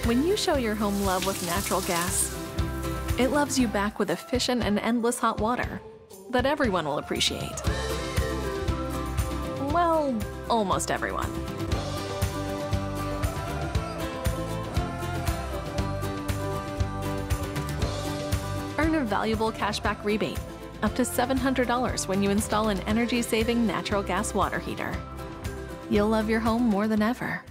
When you show your home love with natural gas, it loves you back with efficient and endless hot water that everyone will appreciate. Well, almost everyone. Earn a valuable cashback rebate, up to $700 when you install an energy-saving natural gas water heater. You'll love your home more than ever.